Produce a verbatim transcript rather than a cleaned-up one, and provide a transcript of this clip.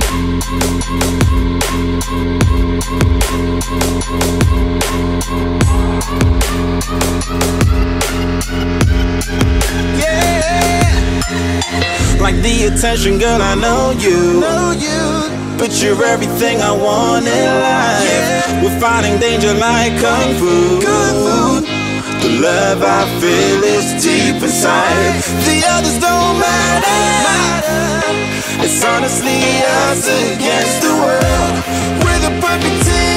Like the attention, girl, I know you. know you. But you're everything I want in life. Yeah. We're fighting danger like Kung Fu. Kung Fu. The love I feel is deep inside. The others don't matter. It's honestly us against the world. We're the perfect team.